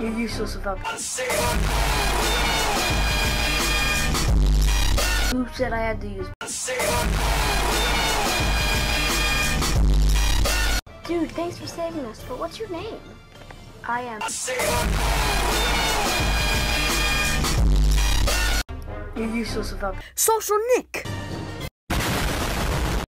You're useless without. Who said I had to use? Dude, thanks for saving us, but what's your name? I am. You're useless without. Social Nick!